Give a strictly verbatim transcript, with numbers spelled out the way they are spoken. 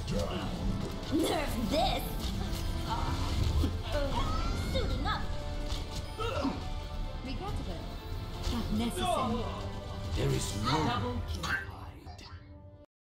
Nerf this! Suiting up! Regrettable, but necessary. There is no Double kill.